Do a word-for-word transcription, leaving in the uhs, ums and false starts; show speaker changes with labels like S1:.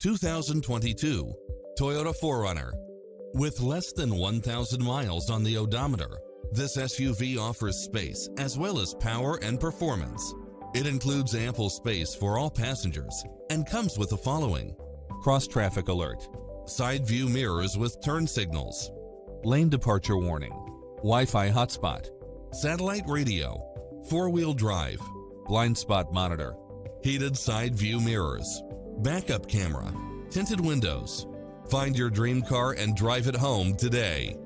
S1: two thousand twenty-two Toyota four runner. With less than one thousand miles on the odometer, this S U V offers space as well as power and performance. It includes ample space for all passengers and comes with the following: cross-traffic alert, side view mirrors with turn signals, lane departure warning, Wi-Fi hotspot, satellite radio, four-wheel drive, blind spot monitor, heated side view mirrors, backup camera, tinted windows. Find your dream car and drive it home today.